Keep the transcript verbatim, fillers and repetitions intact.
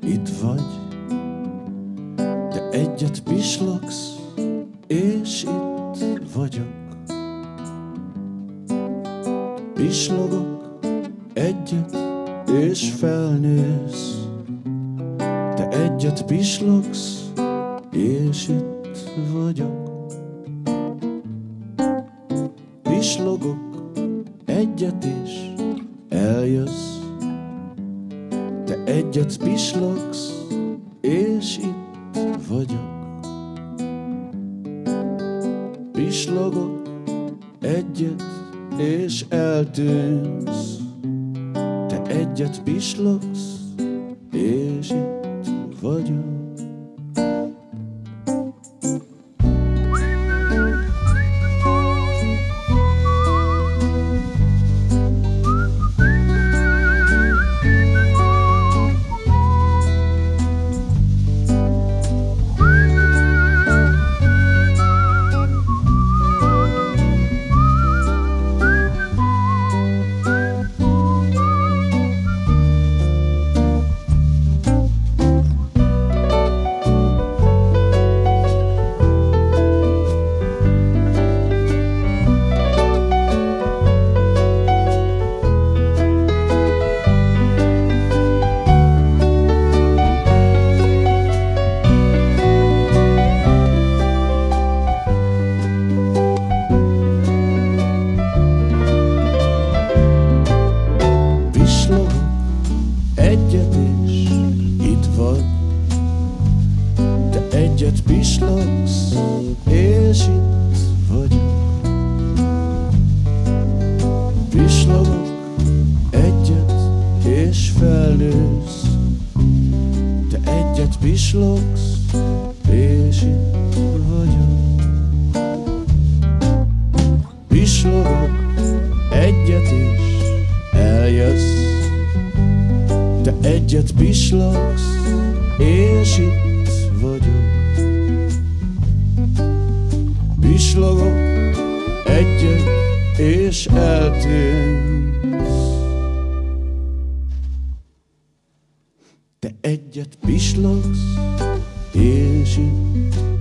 itt vagy, te egyet pislogsz, és itt vagyok. Pislogok egyet, és felnősz, te egyet pislogsz, és itt vagyok. Pislogok egyet, és eljössz, te egyet pislogsz, és itt vagyok. Pislogok egyet, és eltűnsz, te egyet pislogsz, és itt vagyok. Te egyet pislogsz, és itt